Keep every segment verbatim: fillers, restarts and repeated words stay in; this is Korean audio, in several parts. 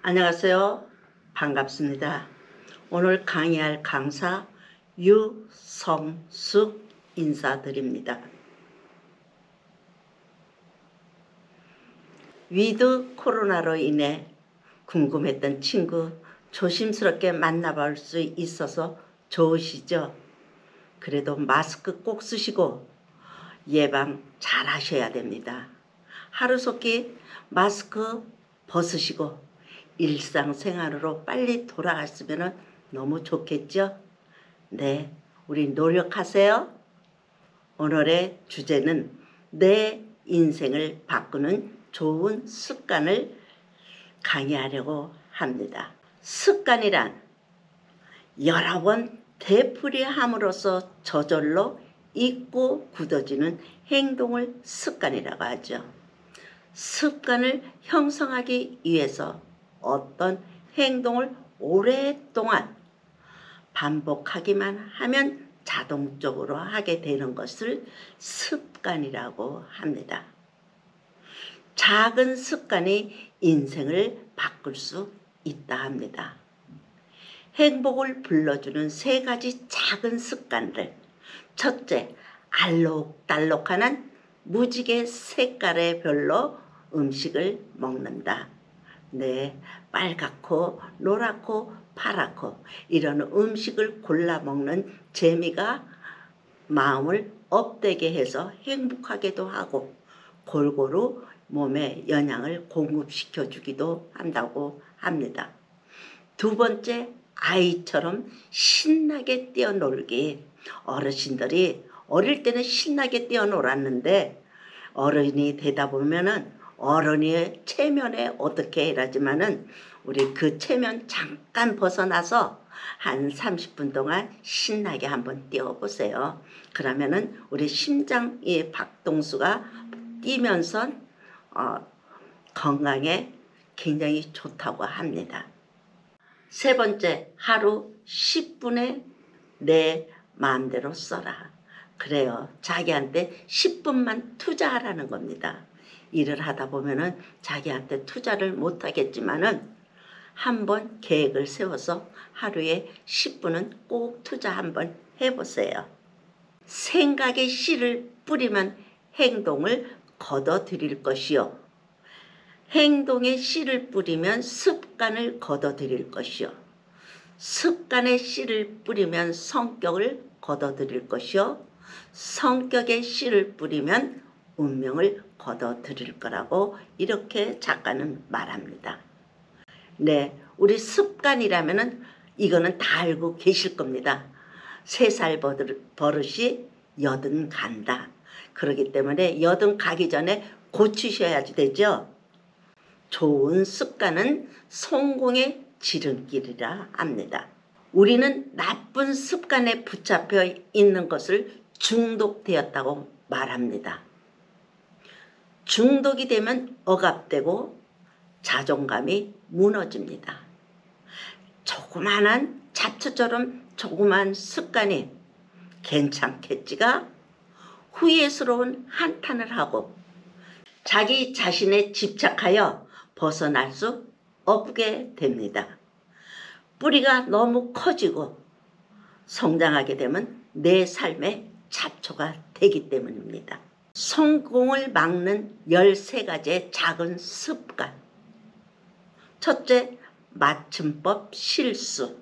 안녕하세요. 반갑습니다. 오늘 강의할 강사 유성숙 인사드립니다. 위드 코로나로 인해 궁금했던 친구 조심스럽게 만나볼 수 있어서 좋으시죠? 그래도 마스크 꼭 쓰시고 예방 잘 하셔야 됩니다. 하루속히 마스크 벗으시고 일상생활으로 빨리 돌아갔으면 너무 좋겠죠? 네, 우리 노력하세요. 오늘의 주제는 내 인생을 바꾸는 좋은 습관을 강의하려고 합니다. 습관이란 여러 번 되풀이함으로써 저절로 잊고 굳어지는 행동을 습관이라고 하죠. 습관을 형성하기 위해서 어떤 행동을 오랫동안 반복하기만 하면 자동적으로 하게 되는 것을 습관이라고 합니다. 작은 습관이 인생을 바꿀 수 있다 합니다. 행복을 불러주는 세 가지 작은 습관들. 첫째, 알록달록한 무지개 색깔의 별로 음식을 먹는다. 네, 빨갛고 노랗고 파랗고 이런 음식을 골라 먹는 재미가 마음을 업되게 해서 행복하게도 하고 골고루 몸에 영양을 공급시켜 주기도 한다고 합니다. 두 번째, 아이처럼 신나게 뛰어놀기. 어르신들이 어릴 때는 신나게 뛰어놀았는데 어른이 되다 보면은 어른의 체면에 어떻게 이러지만은 우리 그 체면 잠깐 벗어나서 한 삼십 분 동안 신나게 한번 뛰어보세요. 그러면은 우리 심장의 박동수가 뛰면서 어, 건강에 굉장히 좋다고 합니다. 세 번째, 하루 십 분에 내 마음대로 써라. 그래요. 자기한테 십 분만 투자하라는 겁니다. 일을 하다 보면은 자기한테 투자를 못 하겠지만은 한번 계획을 세워서 하루에 십 분은 꼭 투자 한번 해보세요. 생각의 씨를 뿌리면 행동을 거둬들일 것이요. 행동의 씨를 뿌리면 습관을 거둬들일 것이요. 습관의 씨를 뿌리면 성격을 거둬들일 것이요. 성격의 씨를 뿌리면 운명을 거둬들일 거라고 이렇게 작가는 말합니다. 네, 우리 습관이라면은 이거는 다 알고 계실 겁니다. 세 살 버릇이 여든 간다. 그렇기 때문에 여든 가기 전에 고치셔야지 되죠. 좋은 습관은 성공의 지름길이라 합니다. 우리는 나쁜 습관에 붙잡혀 있는 것을 중독되었다고 말합니다. 중독이 되면 억압되고 자존감이 무너집니다. 조그만한 잡초처럼 조그만 습관이 괜찮겠지가 후회스러운 한탄을 하고 자기 자신에 집착하여 벗어날 수 없게 됩니다. 뿌리가 너무 커지고 성장하게 되면 내 삶의 잡초가 되기 때문입니다. 성공을 막는 열세 가지의 작은 습관. 첫째, 맞춤법 실수.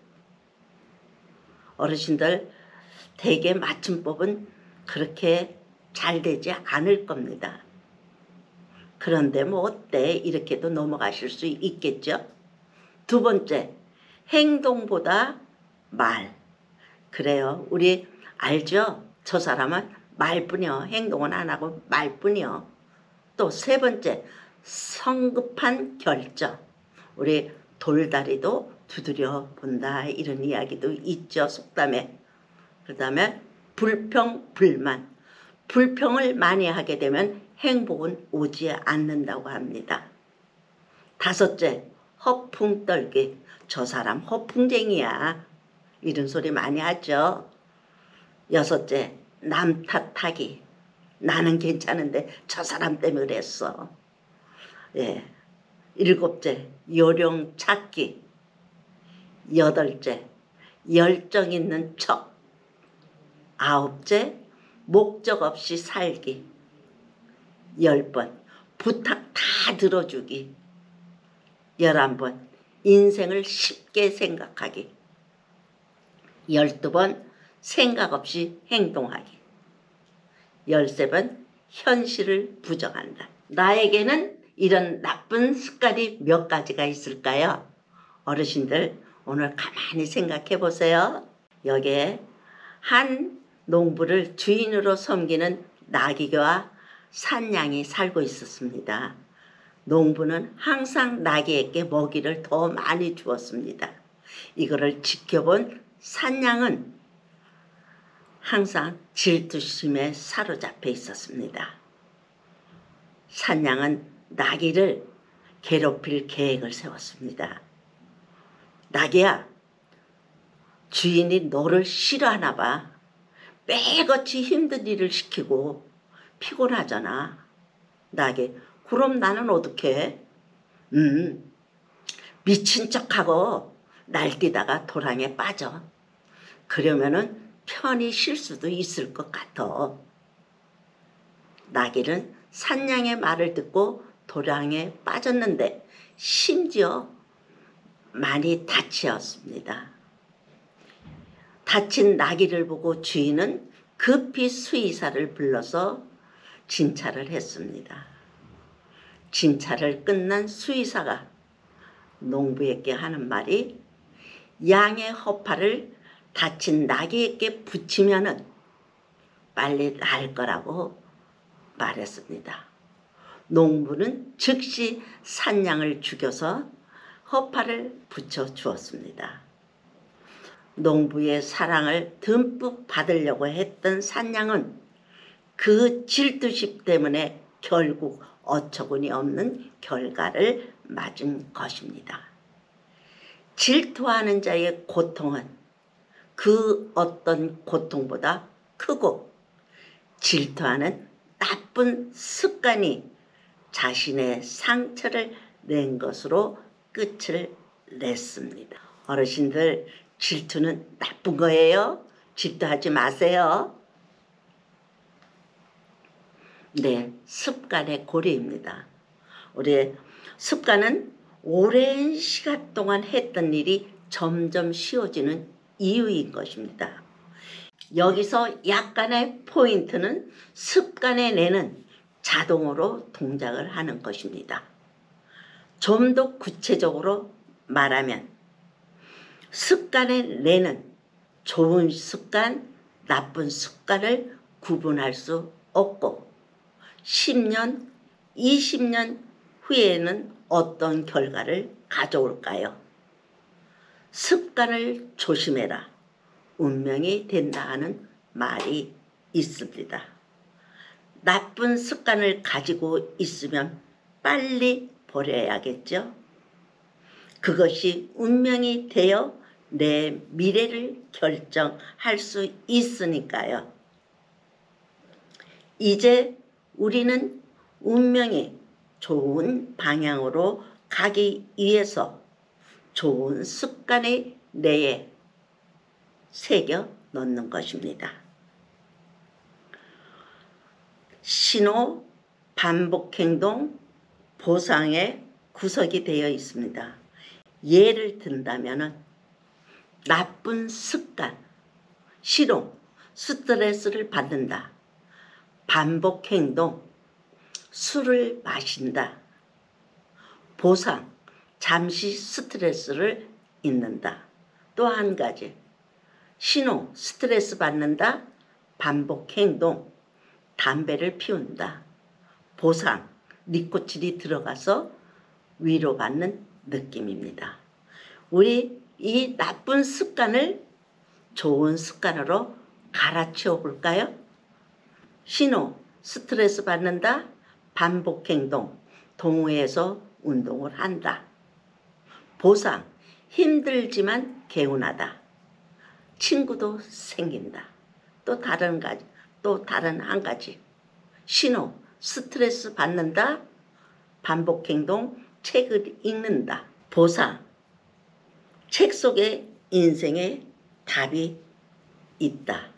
어르신들 대개 맞춤법은 그렇게 잘 되지 않을 겁니다. 그런데 뭐 어때? 이렇게도 넘어가실 수 있겠죠. 두 번째, 행동보다 말. 그래요. 우리 알죠? 저 사람은 말뿐이요. 행동은 안 하고 말뿐이요. 또 세 번째, 성급한 결정. 우리 돌다리도 두드려 본다 이런 이야기도 있죠. 속담에. 그 다음에 불평, 불만. 불평을 많이 하게 되면 행복은 오지 않는다고 합니다. 다섯째, 허풍 떨기. 저 사람 허풍쟁이야. 이런 소리 많이 하죠. 여섯째, 남 탓하기. 나는 괜찮은데 저 사람 때문에 그랬어. 예, 일곱째, 요령 찾기. 여덟째, 열정 있는 척. 아홉째, 목적 없이 살기. 열 번, 부탁 다 들어주기. 열한 번, 인생을 쉽게 생각하기. 열두 번, 생각 없이 행동하기. 열세 번, 현실을 부정한다. 나에게는 이런 나쁜 습관이 몇 가지가 있을까요? 어르신들 오늘 가만히 생각해 보세요. 여기에 한 농부를 주인으로 섬기는 나귀와 산양이 살고 있었습니다. 농부는 항상 나귀에게 먹이를 더 많이 주었습니다. 이거를 지켜본 산양은 항상 질투심에 사로잡혀 있었습니다. 산양은 나귀를 괴롭힐 계획을 세웠습니다. 나귀야, 주인이 너를 싫어하나 봐. 매일같이 힘든 일을 시키고 피곤하잖아. 나귀, 그럼 나는 어떡해? 음, 미친 척하고 날뛰다가 도랑에 빠져. 그러면은 편히 쉴 수도 있을 것 같아. 나귀는 산양의 말을 듣고 도랑에 빠졌는데 심지어 많이 다치었습니다. 다친 나귀를 보고 주인은 급히 수의사를 불러서 진찰을 했습니다. 진찰을 끝난 수의사가 농부에게 하는 말이 양의 허파를 다친 나귀에게 붙이면은 빨리 나을 거라고 말했습니다. 농부는 즉시 산양을 죽여서 허파를 붙여 주었습니다. 농부의 사랑을 듬뿍 받으려고 했던 산양은 그 질투심 때문에 결국 어처구니 없는 결과를 맞은 것입니다. 질투하는 자의 고통은 그 어떤 고통보다 크고 질투하는 나쁜 습관이 자신의 상처를 낸 것으로 끝을 냈습니다. 어르신들, 질투는 나쁜 거예요. 질투하지 마세요. 네, 습관의 고리입니다. 우리 습관은 오랜 시간 동안 했던 일이 점점 쉬워지는 이유인 것입니다. 여기서 약간의 포인트는 습관의 뇌는 자동으로 동작을 하는 것입니다. 좀 더 구체적으로 말하면 습관의 뇌는 좋은 습관, 나쁜 습관을 구분할 수 없고 십 년, 이십 년 후에는 어떤 결과를 가져올까요? 습관을 조심해라. 운명이 된다 하는 말이 있습니다. 나쁜 습관을 가지고 있으면 빨리 버려야겠죠. 그것이 운명이 되어 내 미래를 결정할 수 있으니까요. 이제 우리는 운명이 좋은 방향으로 가기 위해서 좋은 습관의 뇌에 새겨 넣는 것입니다. 신호, 반복행동, 보상의 구석이 되어 있습니다. 예를 든다면 나쁜 습관, 실용, 스트레스를 받는다. 반복행동, 술을 마신다. 보상, 잠시 스트레스를 잊는다. 또 한 가지, 신호, 스트레스 받는다. 반복행동, 담배를 피운다. 보상, 니코틴이 들어가서 위로받는 느낌입니다. 우리 이 나쁜 습관을 좋은 습관으로 갈아치워 볼까요? 신호, 스트레스 받는다. 반복행동, 동호회에서 운동을 한다. 보상, 힘들지만 개운하다. 친구도 생긴다. 또 다른 가지, 또 다른 한 가지. 신호, 스트레스 받는다. 반복행동, 책을 읽는다. 보상, 책 속에 인생의 답이 있다.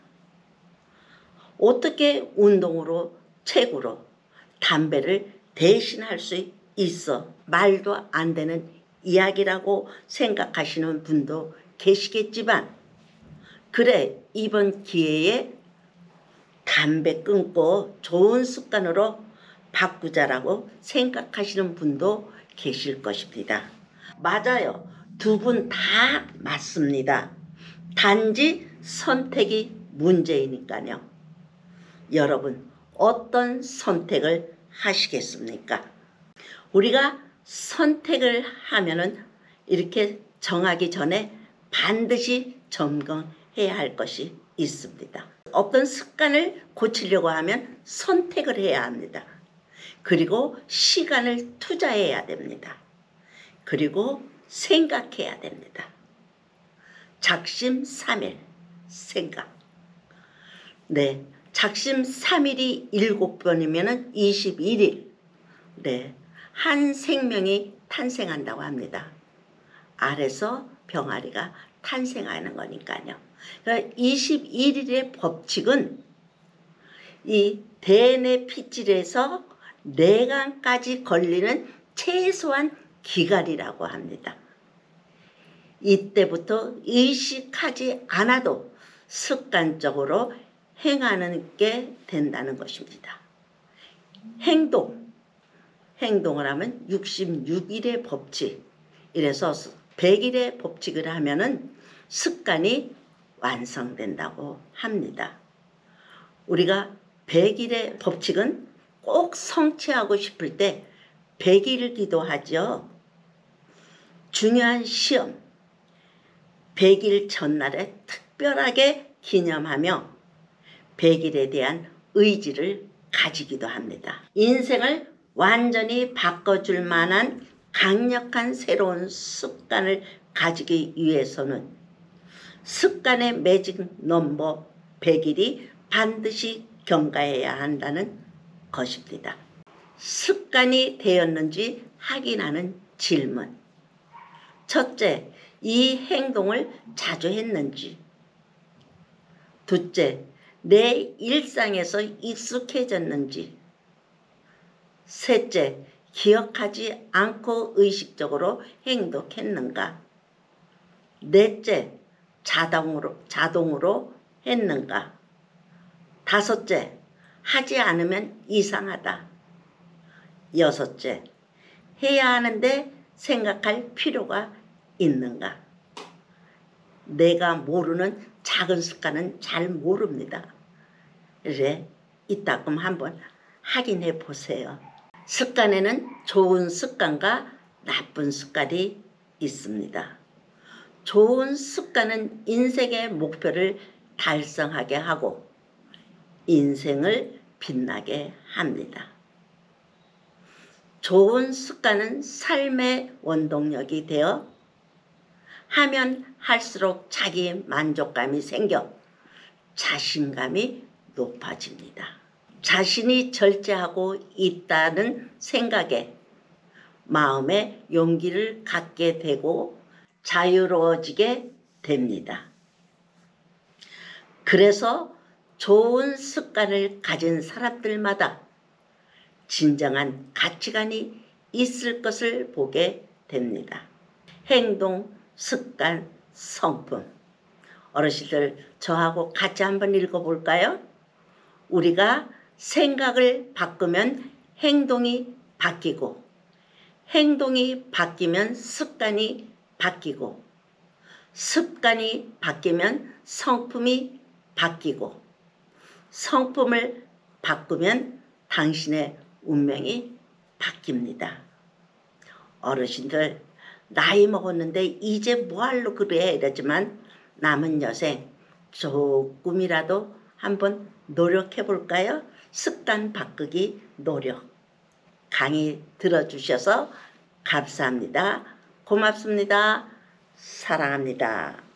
어떻게 운동으로, 책으로 담배를 대신할 수 있어? 말도 안 되는 이야기라고 생각하시는 분도 계시겠지만, 그래, 이번 기회에 담배 끊고 좋은 습관으로 바꾸자라고 생각하시는 분도 계실 것입니다. 맞아요. 두 분 다 맞습니다. 단지 선택이 문제이니까요. 여러분, 어떤 선택을 하시겠습니까? 우리가 선택을 하면은 이렇게 정하기 전에 반드시 점검해야 할 것이 있습니다. 어떤 습관을 고치려고 하면 선택을 해야 합니다. 그리고 시간을 투자해야 됩니다. 그리고 생각해야 됩니다. 작심삼일 생각. 네, 작심삼일이 일곱 번이면 이십일 일. 네, 한 생명이 탄생한다고 합니다. 알에서 병아리가 탄생하는 거니까요. 그러니까 이십일 일의 법칙은 이 대뇌피질에서 뇌간까지 걸리는 최소한 기간이라고 합니다. 이때부터 의식하지 않아도 습관적으로 행하는 게 된다는 것입니다. 행동, 행동을 하면 육십육 일의 법칙, 이래서 백 일의 법칙을 하면은 습관이 완성된다고 합니다. 우리가 백 일의 법칙은 꼭 성취하고 싶을 때 백 일 기도하죠. 중요한 시험, 백 일 전날에 특별하게 기념하며 백 일에 대한 의지를 가지기도 합니다. 인생을 완전히 바꿔줄 만한 강력한 새로운 습관을 가지기 위해서는 습관의 매직 넘버 백 일이 반드시 경과해야 한다는 것입니다. 습관이 되었는지 확인하는 질문. 첫째, 이 행동을 자주 했는지. 둘째, 내 일상에서 익숙해졌는지. 셋째, 기억하지 않고 의식적으로 행동했는가. 넷째, 자동으로, 자동으로 했는가. 다섯째, 하지 않으면 이상하다. 여섯째, 해야 하는데 생각할 필요가 있는가. 내가 모르는 작은 습관은 잘 모릅니다. 그래, 이따금 한번 확인해 보세요. 습관에는 좋은 습관과 나쁜 습관이 있습니다. 좋은 습관은 인생의 목표를 달성하게 하고 인생을 빛나게 합니다. 좋은 습관은 삶의 원동력이 되어 하면 할수록 자기 만족감이 생겨 자신감이 높아집니다. 자신이 절제하고 있다는 생각에 마음에 용기를 갖게 되고 자유로워지게 됩니다. 그래서 좋은 습관을 가진 사람들마다 진정한 가치관이 있을 것을 보게 됩니다. 행동, 습관, 성품. 어르신들 저하고 같이 한번 읽어볼까요? 우리가 생각을 바꾸면 행동이 바뀌고 행동이 바뀌면 습관이 바뀌고 습관이 바뀌면 성품이 바뀌고 성품을 바꾸면 당신의 운명이 바뀝니다. 어르신들 나이 먹었는데 이제 뭐하러 그래 이러지만 남은 여생 조금이라도 한번 노력해 볼까요? 습관 바꾸기 노력. 강의 들어주셔서 감사합니다. 고맙습니다. 사랑합니다.